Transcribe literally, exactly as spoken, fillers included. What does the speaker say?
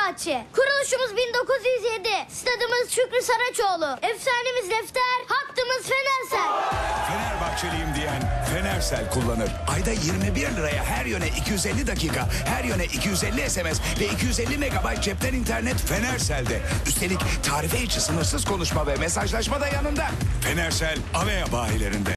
Fenerbahçe. Kuruluşumuz bin dokuz yüz yedi. Stadımız Şükrü Saraçoğlu. Efsanemiz Lefter, hattımız Fenersel. Fenerbahçeliyim diyen Fenersel kullanır. Ayda yirmi bir liraya her yöne iki yüz elli dakika, her yöne iki yüz elli S M S ve iki yüz elli megabayt cepten internet Fenersel'de. Üstelik tarife içi sınırsız konuşma ve mesajlaşma da yanında. Fenersel AVEA bayilerinde.